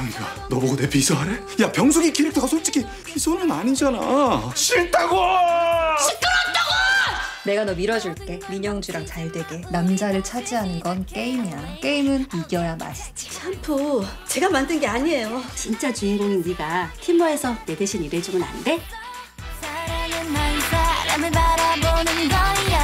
병석이가 너보고 내 비서하래? 야, 병석이 캐릭터가 솔직히 비서는 아니잖아. 싫다고! 시끄럽다고! 내가 너 밀어줄게. 민영주랑 잘 되게. 남자를 차지하는 건 게임이야. 게임은 이겨야 맛이지. 샴푸 제가 만든 게 아니에요. 진짜 주인공인 네가 팀워에서 내 대신 일해주면 안 돼? 사랑은 난 사람을 바라보는 거야.